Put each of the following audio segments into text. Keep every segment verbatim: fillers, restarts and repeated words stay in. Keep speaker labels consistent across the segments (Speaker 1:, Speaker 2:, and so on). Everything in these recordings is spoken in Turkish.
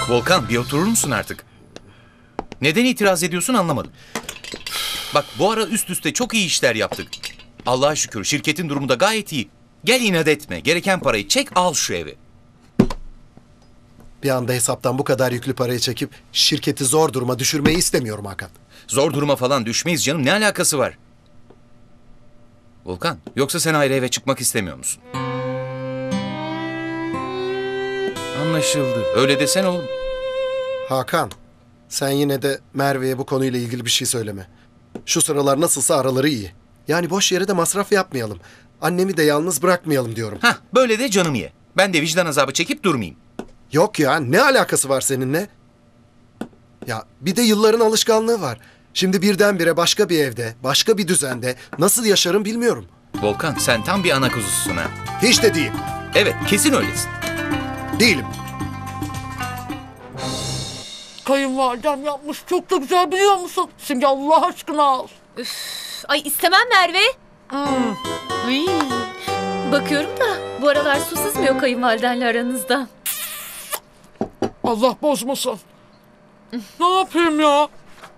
Speaker 1: Volkan, bir oturur musun artık? Neden itiraz ediyorsun anlamadım. Bak, bu ara üst üste çok iyi işler yaptık. Allah'a şükür şirketin durumu da gayet iyi. Gel inat etme. Gereken parayı çek, al şu evi.
Speaker 2: Bir anda hesaptan bu kadar yüklü parayı çekip şirketi zor duruma düşürmeyi istemiyorum Hakan.
Speaker 1: Zor duruma falan düşmeyiz canım. Ne alakası var? Volkan, yoksa sen ayrı eve çıkmak istemiyor musun? Anlaşıldı. Öyle desene oğlum.
Speaker 2: Hakan, sen yine de Merve'ye bu konuyla ilgili bir şey söyleme. Şu sıralar nasılsa araları iyi. Yani boş yere de masraf yapmayalım. Annemi de yalnız bırakmayalım diyorum.
Speaker 1: Hah, böyle de canım ye. Ben de vicdan azabı çekip durmayayım.
Speaker 2: Yok ya, ne alakası var seninle? Ya bir de yılların alışkanlığı var. Şimdi birdenbire başka bir evde, başka bir düzende nasıl yaşarım bilmiyorum.
Speaker 1: Volkan, sen tam bir ana kuzususun ha.
Speaker 2: Hiç de değil.
Speaker 1: Evet, kesin öylesin.
Speaker 2: Değilim.
Speaker 3: Kayınvalidem yapmış, çok da güzel, biliyor musun? Simge, Allah aşkına al.
Speaker 4: Üf, ay istemem Merve.
Speaker 3: Hmm.
Speaker 4: Uy. Bakıyorum da bu aralar su sızmıyor kayınvalidenle aranızda.
Speaker 3: Allah bozmasın. Ne yapayım ya?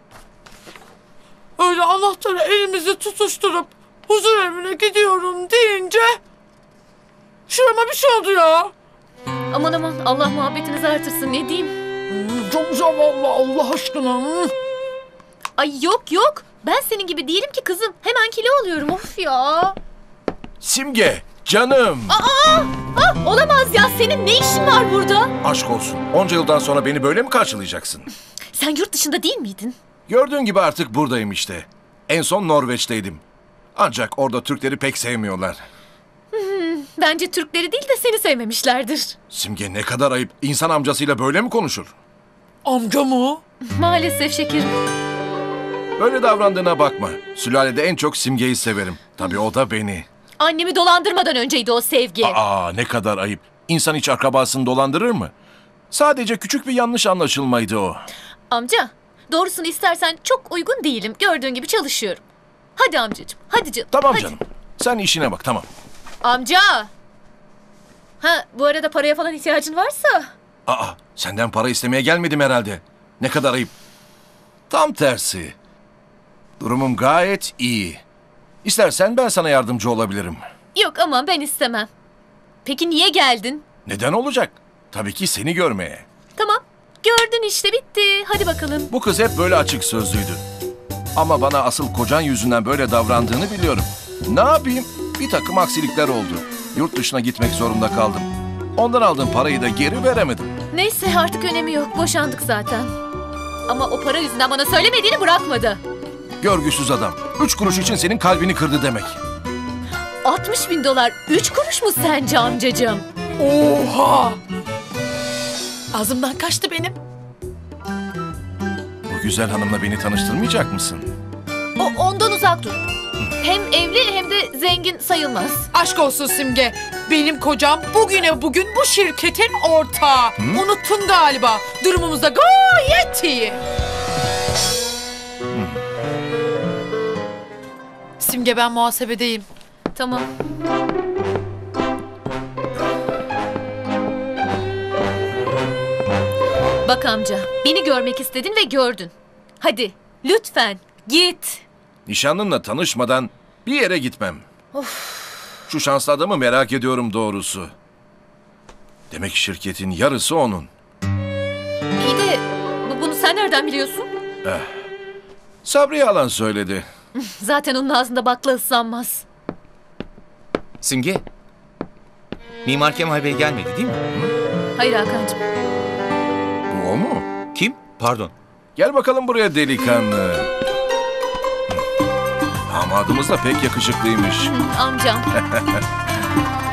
Speaker 3: Öyle anahtarı elimizi tutuşturup huzur evine gidiyorum deyince şurama bir şey oldu ya.
Speaker 4: Aman aman, Allah muhabbetinizi artırsın, ne diyeyim.
Speaker 3: Hmm, çok güzel vallahi, Allah aşkına. Hmm.
Speaker 4: Ay yok yok, ben senin gibi değilim ki kızım. Hemen kilo alıyorum, of ya.
Speaker 5: Simge, canım.
Speaker 4: Aa, ah, olamaz ya, senin ne işin var burada?
Speaker 5: Aşk olsun. Onca yıldan sonra beni böyle mi karşılayacaksın?
Speaker 4: Sen yurt dışında değil miydin?
Speaker 5: Gördüğün gibi artık buradayım işte. En son Norveç'teydim. Ancak orada Türkleri pek sevmiyorlar.
Speaker 4: Hmm, bence Türkleri değil de seni sevmemişlerdir.
Speaker 5: Simge, ne kadar ayıp. İnsan amcasıyla böyle mi konuşur?
Speaker 3: Amca mı?
Speaker 4: Maalesef şekerim.
Speaker 5: Böyle davrandığına bakma. Sülalede en çok Simge'yi severim. Tabii o da beni.
Speaker 4: Annemi dolandırmadan önceydi o sevgi.
Speaker 5: Aa, ne kadar ayıp. İnsan hiç akrabasını dolandırır mı? Sadece küçük bir yanlış anlaşılmaydı o.
Speaker 4: Amca, doğrusunu istersen çok uygun değilim. Gördüğün gibi çalışıyorum. Hadi amcacığım, hadi canım.
Speaker 5: Tamam
Speaker 4: hadi.
Speaker 5: canım. Sen işine bak, tamam.
Speaker 4: Amca! Ha, bu arada paraya falan ihtiyacın varsa...
Speaker 5: Aa, senden para istemeye gelmedim herhalde. Ne kadar ayıp. Tam tersi. Durumum gayet iyi. İstersen ben sana yardımcı olabilirim.
Speaker 4: Yok aman, ben istemem. Peki niye geldin?
Speaker 5: Neden olacak? Tabii ki seni görmeye.
Speaker 4: Tamam, gördün işte, bitti. Hadi bakalım.
Speaker 5: Bu kız hep böyle açık sözlüydü. Ama bana asıl kocan yüzünden böyle davrandığını biliyorum. Ne yapayım? Bir takım aksilikler oldu. Yurt dışına gitmek zorunda kaldım. Ondan aldığım parayı da geri veremedim.
Speaker 4: Neyse, artık önemi yok. Boşandık zaten. Ama o para yüzünden bana söylemediğini bırakmadı.
Speaker 5: Görgüsüz adam. Üç kuruş için senin kalbini kırdı demek.
Speaker 4: altmış bin dolar üç kuruş mu sence amcacığım?
Speaker 3: Oha! Ağzımdan kaçtı benim.
Speaker 5: Bu güzel hanımla beni tanıştırmayacak mısın?
Speaker 4: O ondan uzak dur. Hem evli hem de zengin sayılmaz.
Speaker 3: Aşk olsun Simge. Benim kocam bugüne bugün bu şirketin ortağı.
Speaker 5: Hı?
Speaker 3: Unuttun galiba. Durumumuz da gayet iyi.
Speaker 5: Hı.
Speaker 3: Simge, ben muhasebedeyim.
Speaker 4: Tamam. Bak amca, beni görmek istedin ve gördün. Hadi, lütfen git.
Speaker 5: Nişanlınla tanışmadan bir yere gitmem.
Speaker 4: Of.
Speaker 5: Şu şanslı adamı merak ediyorum doğrusu. Demek şirketin yarısı onun.
Speaker 4: İyi de bu- bunu sen nereden biliyorsun?
Speaker 5: Eh. Sabri yalan söyledi.
Speaker 4: Zaten onun ağzında bakla ıslanmaz.
Speaker 1: Simge, Mimar Kemal Bey gelmedi değil mi?
Speaker 4: Hayır Hakan'cığım.
Speaker 5: Bu o mu?
Speaker 1: Kim? Pardon.
Speaker 5: Gel bakalım buraya delikanlı. Damadımız da pek yakışıklıymış.
Speaker 4: Amcam.